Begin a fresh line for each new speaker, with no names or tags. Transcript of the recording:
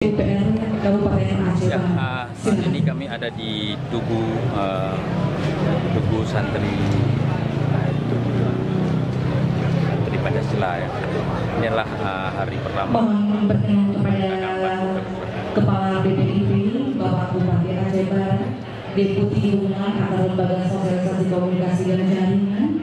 DPR Kabupaten Aceh.
Ya, saat ini kami ada di Tugu Santri Pancasila ya. Inilah hari pertama.
Mohon bertanya kepada Kepala BPIP Bapak Bupati Aceh Barat, Deputi Hubungan antar Lembaga Sosialisasi Komunikasi dan Jaringan,